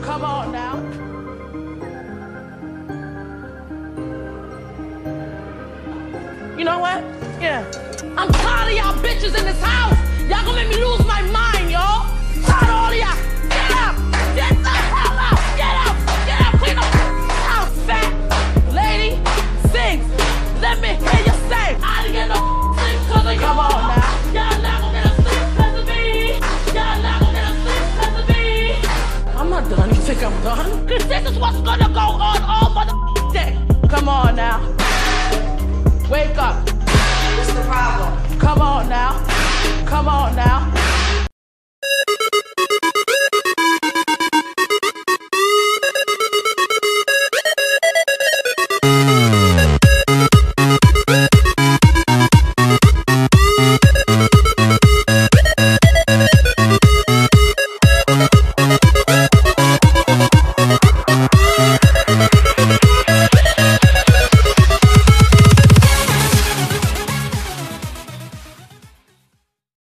Come on now. You know what? Yeah. I'm tired of y'all bitches in this house. Y'all gonna make me lose my mind, y'all. Tired of all of y'all. Get up. Get the hell up. Get up. Get up. Clean up house, fat lady. Sing. Let me hear you say. I didn't get no sleep cause of you. Come on now. Y'all not gonna get a sleep cause of me. Y'all not gonna get a sleep cause of me. I'm not done. You think I'm done? Cause this is what's gonna go on all mother day. Come on now. Wake up. What's the problem? Come on now. Come on now.